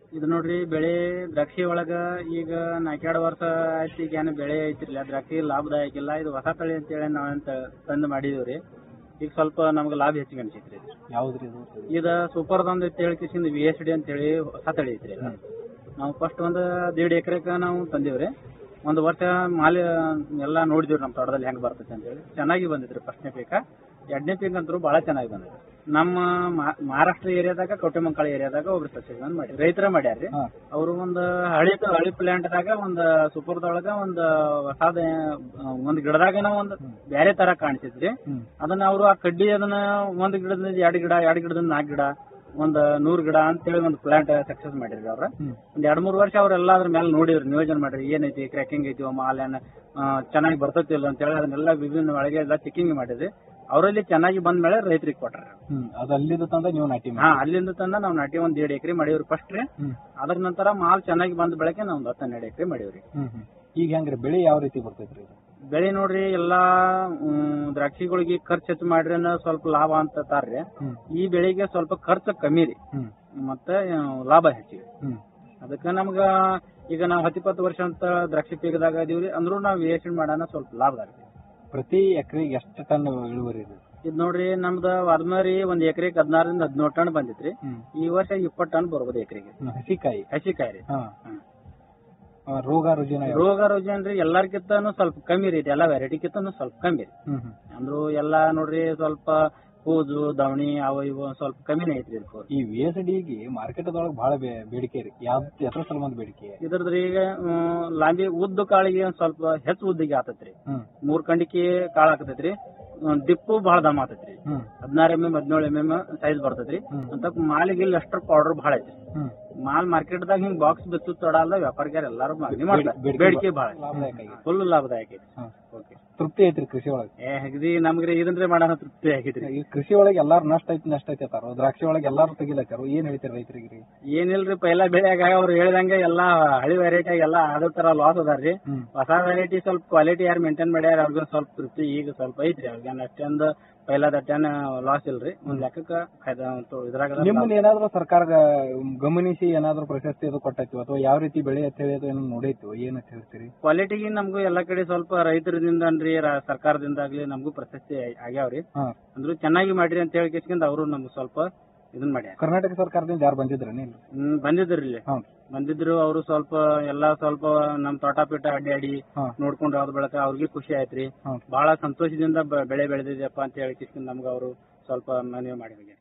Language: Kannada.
ಇದು ನೋಡ್ರಿ ಬೆಳೆ ದ್ರಾಕ್ಷಿ ಒಳಗ ಈಗ 4 ವರ್ಷ ಆಯ್ತು ಈಗ ಏನು ಬೆಳೆ ಐತಿರ್ಲಿಲ್ಲ, ದ್ರಾಕ್ಷಿ ಲಾಭದಾಯಕ ಇಲ್ಲ. ಇದು ಹೊಸ ತಳಿ ಅಂತೇಳಿ ನಾವಂತ ತಂದು ಮಾಡಿದೀವ್ರಿ. ಈಗ ಸ್ವಲ್ಪ ನಮ್ಗೆ ಲಾಭ ಹೆಚ್ಚಿಗೆ ಅನ್ಸೈತ್ರಿ. ಯಾವ್ದ್ರಿ ಇದು ಸೂಪರ್ದೊಂದು ಅಂತೇಳಿ ಕಿಸಿಂದ VSD ಅಂತೇಳಿ ಹೊಸ ತಳಿ ಐತ್ರಿ. ನಾವು ಫಸ್ಟ್ ಒಂದು 1.5 ಎಕರೆಗೆ ನಾವು ತಂದೀವ್ರಿ. ಒಂದು ವರ್ಷ ಮಾಲಿ ಎಲ್ಲ ನೋಡಿದಿವ್ರಿ ನಮ್ಮ ತೋಟದಲ್ಲಿ ಹೆಂಗ್ ಬರ್ತೈತೆ ಅಂತೇಳಿ. ಚೆನ್ನಾಗಿ ಬಂದಿದ್ರಿ ಫಸ್ಟ್ನೇ ಪೀಕ. 2ನೇ ಪೀಕ್ ಅಂತೂ ಬಹಳ ಚೆನ್ನಾಗಿ ಬಂದಿದೆ. ನಮ್ಮ ಮಹಾರಾಷ್ಟ್ರ ಏರಿಯಾದಾಗ ಕೌಟೆಮಂಕಾಳ ಏರಿಯಾದಾಗ ಒಬ್ರು ಸಸ್ಯಗಳನ್ನು ಮಾಡಿ ರೈತರ ಮಾಡ್ಯಾರ್ರಿ. ಅವರು ಒಂದು ಹಳಿ ಪ್ಲಾಂಟ್ದಾಗ ಒಂದು ಸೂಪರ್ದೊಳಗ ಒಂದು ಹೊಸಾದ ಒಂದು ಗಿಡದಾಗನ ಒಂದು ಬೇರೆ ತರ ಕಾಣಿಸಿದ್ರಿ. ಅದನ್ನ ಅವರು ಆ ಕಡ್ಡಿ ಅದನ್ನ ಒಂದು ಗಿಡದಿಂದ 2 ಗಿಡ, 2 ಗಿಡದಿಂದ 4 ಗಿಡ, ಒಂದು 100 ಗಿಡ ಅಂತೇಳಿ ಒಂದು ಪ್ಲಾಂಟ್ ಸಕ್ಸಸ್ ಮಾಡಿದ್ರಿ. ಅವ್ರ ಒಂದ್ 2-3 ವರ್ಷ ಅವ್ರೆಲ್ಲ ಅದ್ರ ಮೇಲೆ ನೋಡಿದ್ರಿ, ನಿಯೋಜನೆ ಮಾಡ್ರಿ ಏನೈತಿ, ಕ್ರ್ಯಾಕಿಂಗ್ ಐತಿ, ಮಾಲೇನ ಚೆನ್ನಾಗಿ ಬರ್ತೈತಿ ಇಲ್ಲ ಅಂತೇಳಿ ಅದನ್ನೆಲ್ಲ ವಿಭಿನ್ನ ಒಳಗೆ ಎಲ್ಲ ಚೆಕಿಂಗ್ ಮಾಡಿದ್ರಿ. ಅವರಲ್ಲಿ ಚೆನ್ನಾಗಿ ಬಂದ ಮೇಲೆ ರೈತರಿಗೆ ಕೊಟ್ರಿ. ಅಲ್ಲಿಂದ ತಂದ ನೀವು ನಾಟಿ? ಅಲ್ಲಿಂದ ತಂದ ನಾವು ನಾಟಿ ಒಂದ್ 1.5 ಎಕರೆ ಮಾಡಿವ್ರಿ ಫಸ್ಟ್ ರೀ. ಅದ್ರ ನಂತರ ಮಾಲ್ ಚೆನ್ನಾಗಿ ಬಂದ ಬೆಳಗ್ಗೆ ನಾವು 10-12 ಎಕರೆ ಮಾಡಿವ್ರಿ. ಈಗ ಹೆಂಗ್ರಿ ಬೆಳೆ ಯಾವ ರೀತಿ ಬರ್ತೈತ್ರಿ? ಬೆಳೆ ನೋಡ್ರಿ ಎಲ್ಲಾ ದ್ರಾಕ್ಷಿಗಳಿಗೆ ಖರ್ಚು ಹೆಚ್ಚು ಮಾಡ್ರಿ ಸ್ವಲ್ಪ ಲಾಭ ಅಂತ ತಾರ್ರಿ. ಈ ಬೆಳೆಗೆ ಸ್ವಲ್ಪ ಖರ್ಚು ಕಮ್ಮಿ ರೀ, ಮತ್ತೆ ಲಾಭ ಹೆಚ್ಚಿಗೆ. ಅದಕ್ಕೆ ನಮ್ಗ ಈಗ ನಾವು 10-20 ವರ್ಷ ಅಂತ ದ್ರಾಕ್ಷಿ ಪೀಕದಾಗ ಇದೀವ್ರಿ. ಅಂದ್ರೂ ನಾವು VSD ಮಾಡೋಣ ಸ್ವಲ್ಪ ಲಾಭದಾರಿ. ಪ್ರತಿ ಎಕರೆಗೆ ಎಷ್ಟು ಟನ್ ಇಳುವರಿ ಇದೆ? ಇದು ನೋಡ್ರಿ ನಮ್ದು ವಾದ್ಮಾರಿ ಒಂದ್ ಎಕರೆಗೆ 16ರಿಂದ 17 ಟನ್ ಬಂದಿತ್ರಿ. ಈ ವರ್ಷ 20 ಟನ್ ಬರ್ಬೋದು ಎಕರೆಗೆ. ಹಸಿಕಾಯಿ ರೀ. ರೋಗ ರುಜಿನ ರೀ ಎಲ್ಲಾರ್ಕಿಂತನೂ ಸ್ವಲ್ಪ ಕಮ್ಮಿ ರೀ. ಎಲ್ಲಾ ವೆರೈಟಿಕಿಂತನೂ ಸ್ವಲ್ಪ ಕಮ್ಮಿ ರೀ. ಅಂದ್ರು ಎಲ್ಲಾ ನೋಡ್ರಿ ಸ್ವಲ್ಪ ಕೂಜು ದವಣಿ ಅವು ಇವು ಸ್ವಲ್ಪ ಕಮ್ಮಿನೇ ಐತ್ರಿ. ಈ VSDಗೆ ಮಾರ್ಕೆಟ್ ಒಳಗೆ ಬಹಳ ಬೇಡಿಕೆ ರೀ. ಯಾವ ಸಲುವಾಗಿ ಬೇಡಿಕೆ ಇದ್ರದ್ರಿ? ಈಗ ಲಾಂಬಿ ಉದ್ದು ಕಾಳಿಗೆ ಒಂದ್ ಸ್ವಲ್ಪ ಹೆಚ್ಚು ಉದ್ದಿಗೆ ಆತತ್ರಿ. 3 ಕಂಡಿಕೆ ಕಾಳು ಹಾಕತೈತ್ರಿ. ದಿಪ್ಪು ಬಹಳ ದಮ್ ಆತೈತ್ರಿ. 16 mm 17 mm ಸೈಜ್ ಬರ್ತೈತ್ರಿ. ಅಂತ ಮಾಲಿಗೆ ಇಲ್ಲಿ ಅಷ್ಟ್ರ ಪೌಡರ್ ಬಹಳ ಐತ್ರಿ. ಮಾಲ್ ಮಾರ್ಕೆಟ್ ದಾಗ ಹಿಂಗ್ ಬಾಕ್ಸ್ ಬಿತ್ತು ತೊಡಲ್ಲ ವ್ಯಾಪಾರಿಗಾರ ಎಲ್ಲಾರು ಮಾಗಣಿ ಮಾಡ್ತಾರೆ. ಬೇಡಿಕೆ ಬಹಳ ಫುಲ್ ಲಾಭದಾಯಕ ಐತಿ. ತೃಪ್ತಿ ಐತ್ರಿ ಕೃಷಿ ಒಳಗೆ? ಅಗದಿ ನಮ್ಗ್ರಿ ಇದನ್ರಿ ಮಾಡೋಣ ತೃಪ್ತಿ ಆಗೈತ್ರಿ. ಈ ಕೃಷಿ ಒಳಗೆ ಎಲ್ಲಾರು ನಷ್ಟ ಐತಿ ಅಂತಾರ, ದ್ರಾಕ್ಷಿ ಒಳಗೆ ಎಲ್ಲಾರು ತೆಗಿಲತ್ತಾರ. ಏನ್ ಹೇಳ್ತೀರಿ ರೈತರಿಗೆ? ಏನಿಲ್ರಿ, ಪೈಲಾ ಬೆಳೆಯಾಗ ಅವ್ರು ಹೇಳಿದಂಗೆ ಎಲ್ಲಾ ಹಳಿ ವೆರೈಟಿ ಎಲ್ಲಾ ಅದೇ ತರ ಲಾಸ್ ಅದಾರ್ರಿ. ಹೊಸ ವೆರೈಟಿ ಸ್ವಲ್ಪ ಕ್ವಾಲಿಟಿ ಯಾರು ಮೇಂಟೈನ್ ಮಾಡ್ಯಾರ ಅವ್ರಿಗೆ ಸ್ವಲ್ಪ ತೃಪ್ತಿ ಈಗ ಸ್ವಲ್ಪ ಐತ್ರಿ. ಅವ್ರಿಗೆ ಅಷ್ಟೊಂದು ಪೈಲಾದ ಲಾಸ್ ಇಲ್ರಿ. ಒಂದ್ ಲೆಕ್ಕಕ್ಕ ಇದ್ರಾಗ ನಿಮ್ಮನ್ನ ಏನಾದ್ರು ಸರ್ಕಾರ ಗಮನಿಸಿ ಏನಾದ್ರು ಪ್ರಶಸ್ತಿ ಅದು ಕೊಟ್ಟೈತಿ ಅಥವಾ ಯಾವ ರೀತಿ ಬೆಳೆ ಅಂತ ಹೇಳಿ ಅದು ನೋಡೈತಿ? ಏನ್ ಅಂತ ಹೇಳ್ತೀರಿ? ಕ್ವಾಲಿಟಿಗೆ ನಮ್ಗೂ ಎಲ್ಲಾ ಕಡೆ ಸ್ವಲ್ಪ ರೈತರಿಂದನ್ರಿ ಸರ್ಕಾರದಿಂದಾಗ್ಲಿ ನಮಗೂ ಪ್ರಶಸ್ತಿ ಆಗ್ಯಾವ್ರಿ. ಅಂದ್ರು ಚೆನ್ನಾಗಿ ಮಾಡ್ರಿ ಅಂತ ಹೇಳಿ ಅವರು ನಮ್ಗೆ ಸ್ವಲ್ಪ ಇದನ್ ಮಾಡ್ಯಾರ. ಕರ್ನಾಟಕ ಸರ್ಕಾರದಿಂದ ಯಾರು ಬಂದಿದ್ರ? ಬಂದಿದ್ರಿ ಇಲ್ಲಿ ಬಂದಿದ್ರು. ಅವರು ಸ್ವಲ್ಪ ಎಲ್ಲಾ ಸ್ವಲ್ಪ ನಮ್ ತೋಟ ಪೀಟ ಅಡ್ಡಿ ನೋಡ್ಕೊಂಡು ಯಾವ್ದು ಬೆಳಕ ಅವ್ರಿಗೆ ಖುಷಿ ಆಯ್ತ್ರಿ. ಬಹಳ ಸಂತೋಷದಿಂದ ಬೆಳೆ ಬೆಳೆದಿದ್ಯಪ್ಪ ಅಂತ ಹೇಳಿ ನಮ್ಗ ಅವರು ಸ್ವಲ್ಪ ಮನವಿ ಮಾಡಿ